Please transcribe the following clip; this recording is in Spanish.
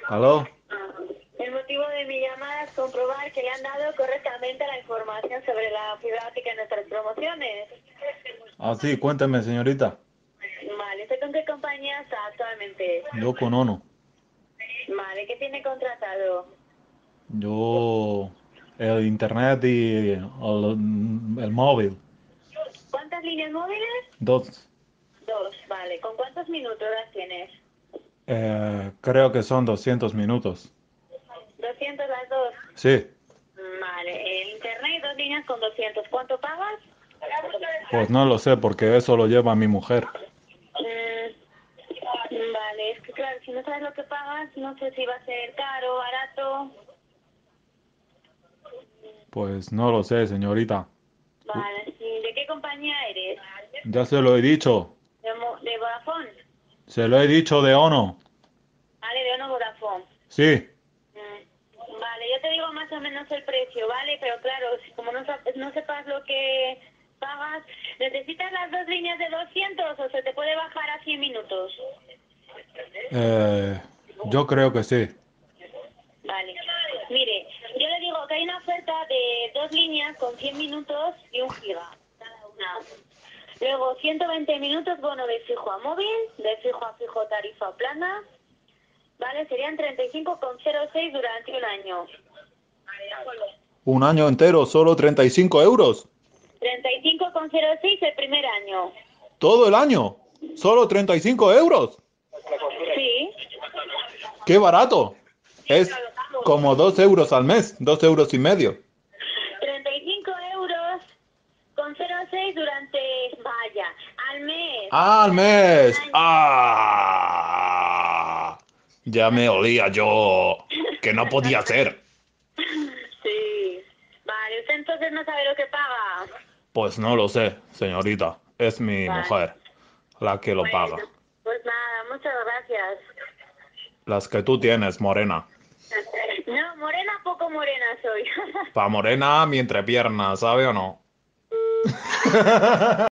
¿Aló? El motivo de mi llamada es comprobar que le han dado correctamente la información sobre la fibra óptica en nuestras promociones. Ah, sí, cuénteme, señorita. Vale, ¿usted con qué compañía está actualmente? Yo con Ono. Vale, ¿qué tiene contratado? Yo, el internet y el móvil. ¿Cuántas líneas móviles? Dos. Dos, vale. ¿Con cuántos minutos las tienes? Creo que son 200 minutos. 200 las dos. Sí, Vale, el internet, dos líneas con 200. ¿Cuánto pagas? pues no lo sé porque eso lo lleva mi mujer. Vale, es que claro, si no sabes lo que pagas, no sé si va a ser caro, barato. Pues no lo sé, señorita. Vale, sí. ¿De qué compañía eres? Ya se lo he dicho. ¿De Vodafone? Se lo he dicho de Ono. Vale, de Ono Vodafone. Sí. Vale, yo te digo más o menos el precio, ¿vale? Pero claro, si como no sepas lo que pagas, ¿necesitas las dos líneas de 200 o se te puede bajar a 100 minutos? Eh, yo creo que sí. Vale. Mire, yo le digo que hay una oferta de dos líneas con 100 minutos y un giga cada una. Luego 120 minutos bono de fijo a móvil, de fijo a fijo tarifa plana, ¿vale? Serían 35,06 durante un año. Un año entero, solo 35 euros. 35,06 el primer año. Todo el año. Solo 35 euros. Sí. ¡Qué barato! Es como 2 euros al mes, 2,5 euros. 35 euros con 0,6 durante, vaya, al mes. ¡Ah, al Durante un mes! año. ¡Ah! Ya me olía yo que no podía ser. Sí. Vale, usted entonces no sabe lo que paga. Pues no lo sé, señorita. Es mi Vale. mujer la que lo Bueno, paga. pues nada, muchas gracias. Las que tú tienes, morena. No, morena, poco morena soy. Pa' morena, mi entrepierna, ¿sabe o no?